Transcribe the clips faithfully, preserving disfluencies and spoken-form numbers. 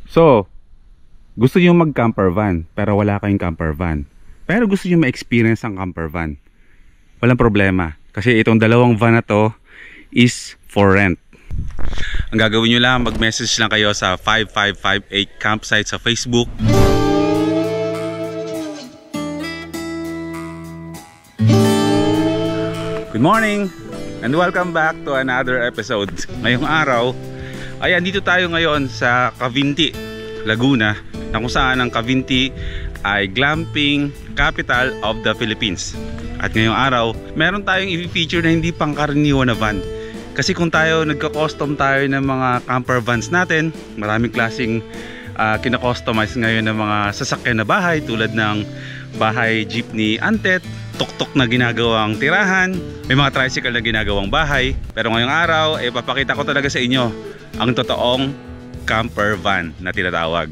So, gusto nyo mag-camper van pero wala kayong camper van. Pero gusto nyo ma-experience ang camper van. Walang problema. Kasi itong dalawang van na to is for rent. Ang gagawin nyo lang, mag-message lang kayo sa five five five eight campsite sa Facebook. Good morning and welcome back to another episode. Ngayong araw, ayan, dito tayo ngayon sa Cavinti, Laguna, na kung saan ang Cavinti ay glamping capital of the Philippines. At ngayong araw, meron tayong i-feature na hindi pangkaraniwan na van. Kasi kung tayo nagka-custom tayo ng mga camper vans natin, maraming klaseng uh, kina-customize ngayon ng mga sasakyan na bahay, tulad ng bahay jeepney antet, tuktok na ginagawang tirahan, may mga tricycle na ginagawang bahay. Pero ngayong araw, eh, papakita ko talaga sa inyo ang totoong camper van na tinatawag.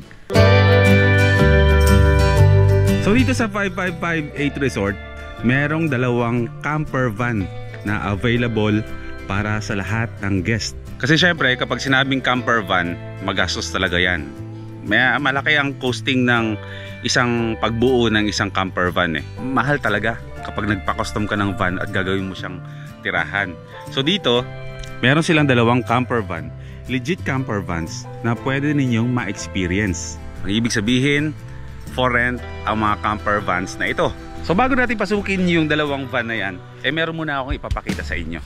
So dito sa five five five eight Resort, merong dalawang camper van na available para sa lahat ng guest. Kasi syempre kapag sinabing camper van, magastos talaga yan. May malaki ang costing ng isang pagbuo ng isang camper van eh. Mahal talaga kapag nagpa-custom ka ng van at gagawin mo siyang tirahan. So dito, meron silang dalawang camper van, legit camper vans na pwede ninyong ma-experience. Ang ibig sabihin, for rent ang mga camper vans na ito. So bago natin pasukin yung dalawang van na yan, eh meron muna akong ipapakita sa inyo.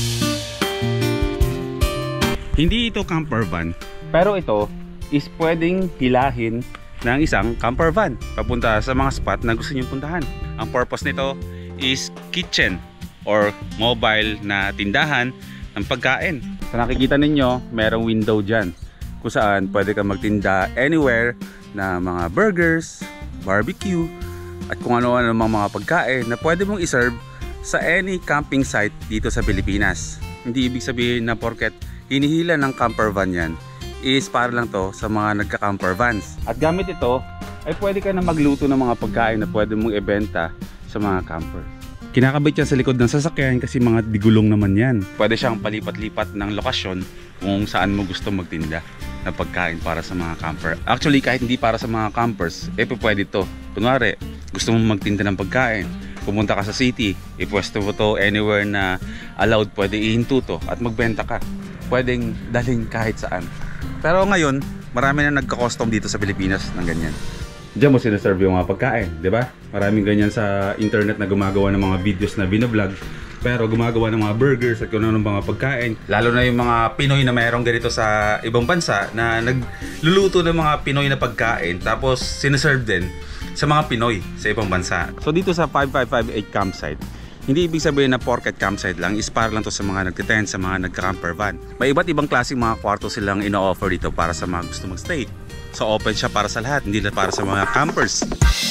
Hindi ito camper van, pero ito is pwedeng hilahin ng isang camper van papunta sa mga spot na gusto nyo puntahan. Ang purpose nito is kitchen or mobile na tindahan ng pagkain. So nakikita ninyo, merong window dyan kung saan pwede ka magtinda anywhere na mga burgers, barbecue, at kung ano-ano mga mga pagkain na pwede mong iserve sa any camping site dito sa Pilipinas. Hindi ibig sabihin na porket hinihila ng camper van yan is para lang to sa mga nagka-camper vans. At gamit ito ay pwede ka na magluto ng mga pagkain na pwede mong ibenta sa mga camper. Kinakabit yan sa likod ng sasakyan kasi mga digulong naman yan. Pwede siyang palipat-lipat ng lokasyon kung saan mo gusto magtinda na pagkain para sa mga camper. Actually, kahit hindi para sa mga campers, eh pwede to. Kunwari, gusto mong magtinda ng pagkain, pumunta ka sa city, ipwesto mo to anywhere na allowed, pwede ihinto to at magbenta ka. Pwedeng dalhin kahit saan. Pero ngayon, marami na nagka-custom dito sa Pilipinas ng ganyan. Diyan mo sinaserve yung mga pagkain, di ba? Maraming ganyan sa internet na gumagawa ng mga videos na binablog, pero gumagawa ng mga burgers at kung ano ng mga pagkain. Lalo na yung mga Pinoy na mayroong ganito sa ibang bansa na nagluluto ng mga Pinoy na pagkain tapos sinaserve din sa mga Pinoy sa ibang bansa. So dito sa five five five eight campsite, hindi ibig sabihin na porket campsite lang, is para lang to sa mga nagtitent, sa mga nagka-camper van. May iba't ibang klaseng mga kwarto silang ino-offer dito para sa mga gusto mag-stay. So open siya para sa lahat, hindi lang para sa mga campers.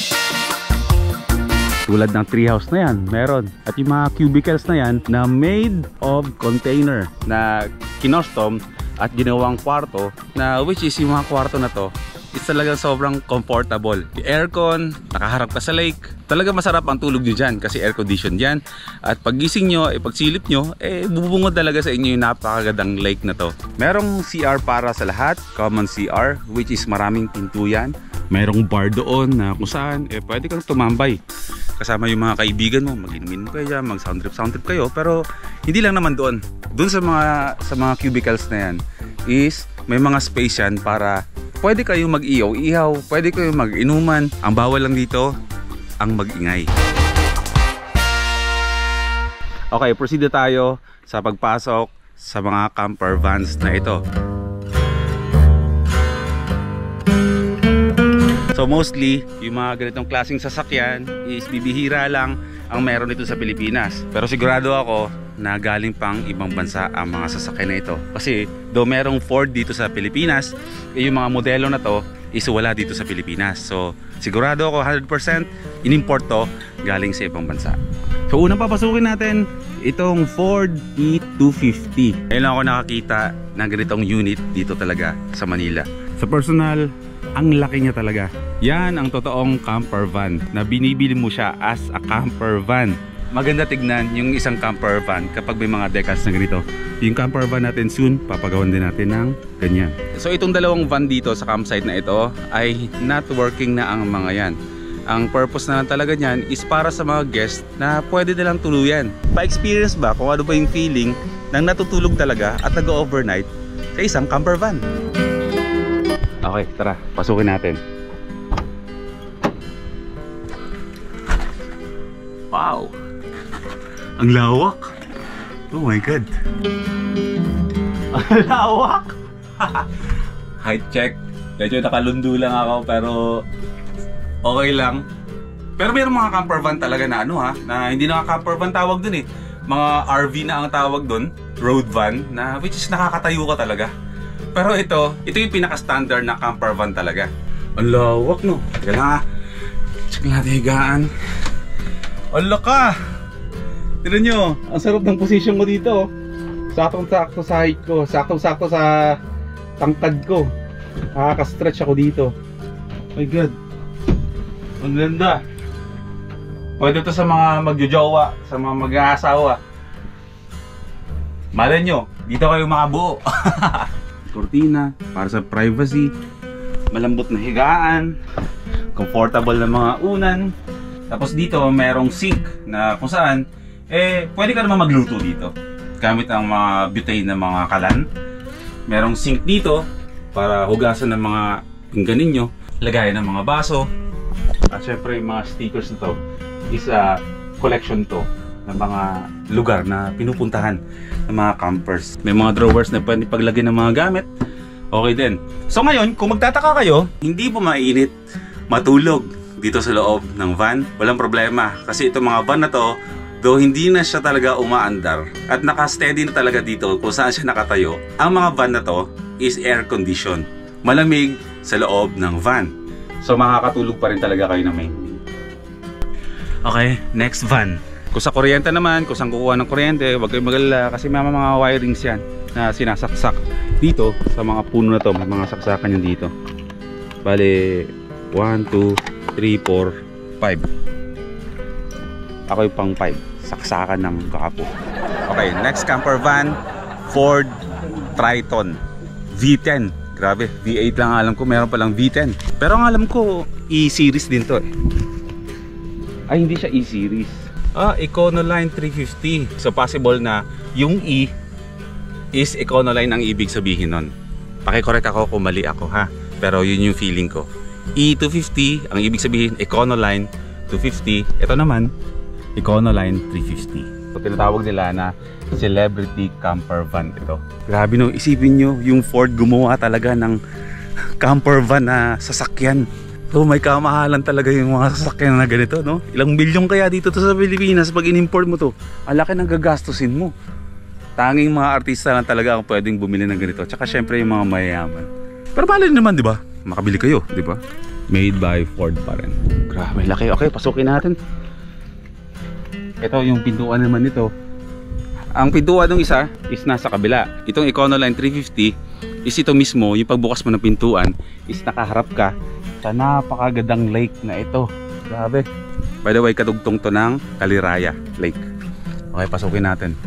Tulad ng treehouse na yan, meron. At yung mga cubicles na yan na made of container na kinostom at ginawang kwarto, na which is yung mga kwarto na to, it's talagang sobrang comfortable. Yung aircon, nakaharap ka sa lake, talaga masarap ang tulog nyo dyan kasi air condition dyan. At paggising nyo, eh, pagsilip nyo, eh bubungod talaga sa inyo yung napakagandang lake na to. Merong C R para sa lahat, common C R, which is maraming pinto yan. Merong bar doon na kung saan eh, pwede kang tumambay kasama yung mga kaibigan mo, mag-inumin kayo dyan, mag sound trip sound trip kayo. Pero hindi lang naman doon. Doon sa mga, sa mga cubicles na yan is may mga space yan para pwede kayong mag-ihaw-ihaw, pwede kayong mag-inuman. Ang bawal lang dito, ang mag-ingay. Okay, proceed na tayo sa pagpasok sa mga camper vans na ito. So mostly, yung mga ganitong klaseng sasakyan is bibihira lang ang meron dito sa Pilipinas. Pero sigurado ako na galing pang ibang bansa ang mga sasakyan na ito. Kasi do merong Ford dito sa Pilipinas, eh, yung mga modelo na to is wala dito sa Pilipinas. So sigurado ako one hundred percent in-import to galing sa ibang bansa. So unang papasukin natin itong Ford E two fifty. Ngayon lang ako nakakita ng ganitong unit dito talaga sa Manila. Sa personal, ang laki niya talaga. Yan ang totoong camper van na binibili mo siya as a camper van. maganda tignan yung isang camper van kapag may mga decals na ganito. Yung camper van natin soon, papagawan din natin ng ganyan. So itong dalawang van dito sa campsite na ito ay not working na ang mga yan. Ang purpose na lang talaga niyan is para sa mga guest na pwede nilang tuluyan. Pa-experience ba kung ano ba yung feeling ng natutulog talaga at nag-overnight sa isang camper van? Okay, tara, pasukin natin. Wow! Ang lawak! Oh my God! Ang lawak! Height check. Medyo nakalundo lang ako pero okay lang. Pero mayroong mga camper van talaga na ano ha, na hindi na camper van tawag dun eh. Mga R V na ang tawag dun, road van, na which is nakakatayo ka talaga. Pero ito, ito yung pinaka-standard na camper van talaga. Ang lawak no. Teka lang ha. Check natin higaan. Ala ka! Tignan nyo, ang sarap ng position ko dito. Saktong-sakto sa height ko, saktong-sakto sa tangkad ko. Nakaka-stretch ako dito. Oh my God. Ang ganda. Pwede to sa mga magjojowa, sa mga mag-aasawa. Malay nyo, dito kayo makabuo. Cortina, para sa privacy. Malambot na higaan. Comfortable na mga unan. Tapos dito merong sink na kung saan eh pwede ka naman magluto dito gamit ang mga butane na mga kalan. Merong sink dito para hugasan ng mga pinggan ninyo, lagayan ng mga baso. At syempre yung mga stickers na to is a collection to ng mga lugar na pinupuntahan ng mga campers. May mga drawers na pwede paglagyan ng mga gamit. Okay din. So ngayon, kung magtataka kayo, hindi po mainit matulog dito sa loob ng van, walang problema. Kasi itong mga van na to, though hindi na siya talaga umaandar at naka-steady na talaga dito kung saan siya nakatayo, ang mga van na to is air condition. Malamig sa loob ng van. So makakatulog pa rin talaga kayo na main. Okay, next van. Kung sa kuryente naman, kung saan kukuha ng kuryente, huwag kayong magalala kasi may mga wirings yan na sinasaksak dito sa mga puno na to. May mga saksakan yan dito. Bale, one, two, three, four, five. Ako yung pang five. Saksakan ng kapo. Okay, next camper van, Ford Triton V ten. Grabe, V eight lang alam ko, meron palang V ten. Pero ang alam ko, E-series din to eh. Ay, hindi siya E-series. Ah, Econoline three fifty. So possible na yung E is Econoline ang ibig sabihin nun. Pakicorrect ako kung mali ako ha. Pero yun yung feeling ko. E two fifty, ang ibig sabihin Econoline two fifty. Ito naman, Econoline three fifty. So tinatawag nila na celebrity camper van ito. Grabe no, isipin nyo, yung Ford gumawa talaga ng camper van na sasakyan. So may kamahalan talaga yung mga sasakyan na ganito, no? Ilang milyon kaya dito to sa Pilipinas pag in-import mo to. Ang laki ng gagastusin mo. Tanging mga artista lang talaga ang pwedeng bumili ng ganito. Tsaka syempre yung mga mayayaman. Pero bali naman, di ba? Makabili kayo, di ba? Made by Ford pa rin. Grabe, laki. Okay, pasukin natin. Ito yung pintuan naman nito. Ang pintuan ng isa is nasa kabila. Itong Econoline three fifty is ito mismo, yung pagbukas mo ng pintuan is nakaharap ka sa napakagandang lake na ito. Grabe. By the way, kadugtong to ng Caliraya Lake. Okay, pasukin natin.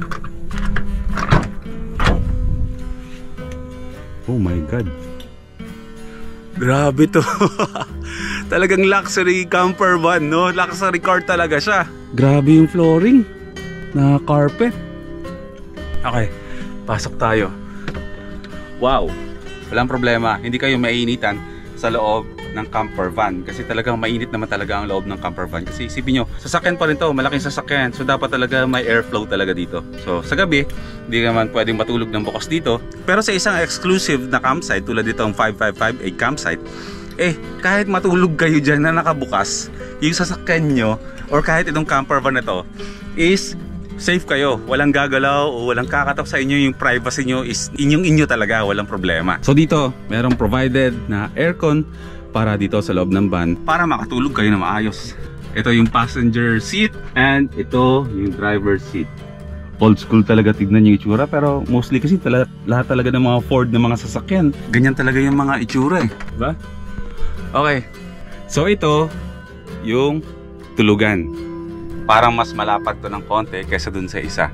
Oh my God. Grabe to. Talagang luxury camper van, no? Luxury car talaga siya. Grabe yung flooring na carpet. Okay, pasok tayo. Wow, walang problema. Hindi kayo mainitan sa loob ng camper van kasi talagang mainit naman talaga ang loob ng camper van. Kasi isipin nyo, sasakyan pa rin to, malaking sasakyan, so dapat talaga may airflow talaga dito. So sa gabi, hindi naman pwedeng matulog ng bukas dito. Pero sa isang exclusive na campsite tulad dito ang five five five eight campsite, eh kahit matulog kayo dyan na nakabukas yung sasakyan nyo or kahit itong camper van na to is safe kayo, walang gagalaw o walang kakatok sa inyo. Yung privacy nyo is inyong inyo talaga, walang problema. So dito, merong provided na aircon para dito sa loob ng van para makatulog kayo na maayos. Ito yung passenger seat and ito yung driver seat. Old school talaga, tignan yung itsura, pero mostly kasi tala, lahat talaga ng mga Ford na mga sasakyan, ganyan talaga yung mga itsura eh, diba? Okay, so ito yung tulugan. parang mas malapad to ng konti kaysa dun sa isa.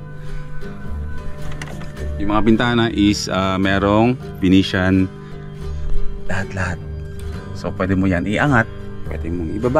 Yung mga bintana is uh, merong Venetian lahat-lahat. So pwede mo yan iangat, pwede mong ibaba.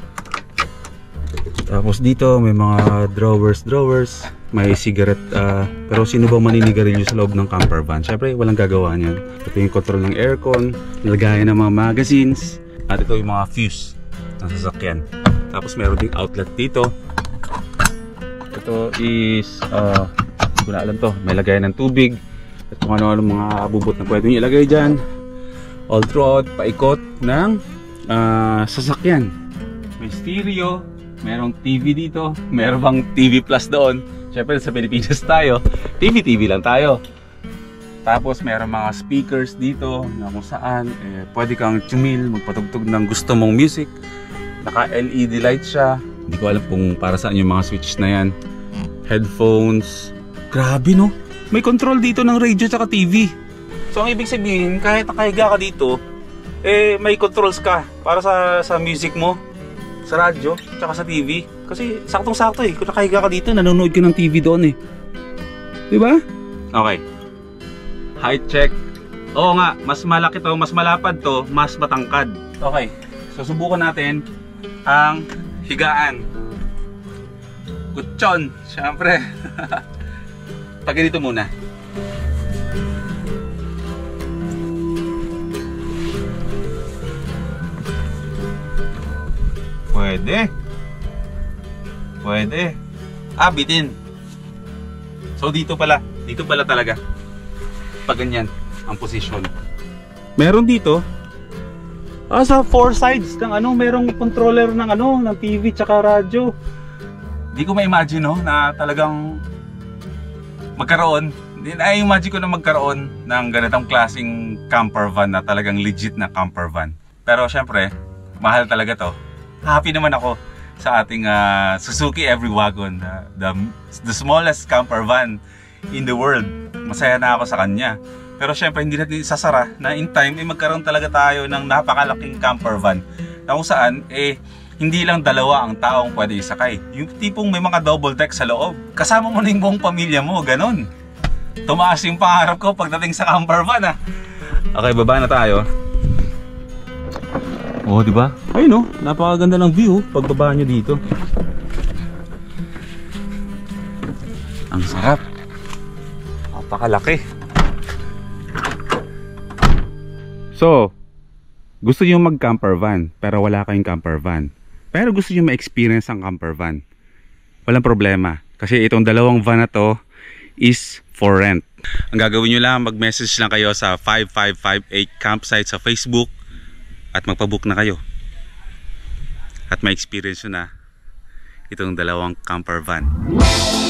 Tapos dito may mga drawers drawers, may cigarette, uh, pero sino bang maninigarilyo sa loob ng camper van? Syempre walang gagawa niyan. Ito yung control ng aircon, lagayan ng mga magazines, at ito yung mga fuse ng sasakyan. Tapos meron ding outlet dito. Ito is uh, hindi ko na alam to, may lagayan ng tubig at kung ano-ano mga abubot na pwede nyo ilagay dyan all throughout paikot ng uh, sasakyan. May stereo, merong T V dito, meron bang T V plus doon. Syempre sa Pilipinas tayo, T V T V lang tayo. Tapos meron mga speakers dito na kung saan eh, pwede kang chumil, magpatugtog ng gusto mong music. Naka L E D light siya, hindi ko alam kung para saan yung mga switch na yan. Headphones, grabe no, may control dito ng radio at T V. So ang ibig sabihin, kahit nakahiga ka dito, eh may controls ka para sa sa music mo, sa radyo, tsaka sa T V. Kasi saktong-sakto eh, kung nakahiga ka dito, nanonood ka ng T V doon eh. Diba? Okay. Height check. Oo nga, mas malaki to, mas malapad to, mas matangkad. Okay, so subukan natin ang higaan. Kutsyon, syempre. Pag dito muna. Pwede. Pwede. Ah, bitin. So dito pala, dito pala talaga. Pag ganyan ang position. Meron dito. Ah, sa four sides ng ano, merong controller ng ano, ng T V tsaka radyo. Di ko ma-imagine no, na talagang magkaroon, na-imagine ko na magkaroon ng ganitong klaseng camper van na talagang legit na camper van. Pero syempre, mahal talaga to. Happy naman ako sa ating uh, Suzuki Every Wagon, uh, the, the smallest camper van in the world. Masaya na ako sa kanya. Pero syempre, hindi natin isasara na in time, eh, magkaroon talaga tayo ng napakalaking camper van na kung saan, eh, hindi lang dalawa ang taong pwede isakay. Yung tipong may mga double deck sa loob. Kasama mo na yung buong pamilya mo, ganun. Tumaas yung pangarap ko pagdating sa camper van, ah. Okay, baba na tayo. Oh, di ba? Ayun, oh, napakaganda ng view pagbaba nyo dito. Ang sarap. Napakalaki. So, gusto nyo mag-camper van pero wala kayong camper van. Pero gusto nyo ma-experience ang camper van. Walang problema. Kasi itong dalawang van na to is for rent. Ang gagawin nyo lang, mag-message lang kayo sa five five five eight campsite sa Facebook at magpabook na kayo. At ma-experience nyo na itong dalawang camper van.